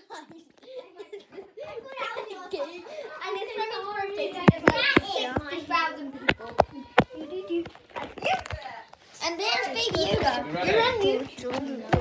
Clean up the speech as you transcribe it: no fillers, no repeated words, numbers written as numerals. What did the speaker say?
And it's Frankie's birthday, so there's like 60,000 people. And there's Big Yoda. You're on mute.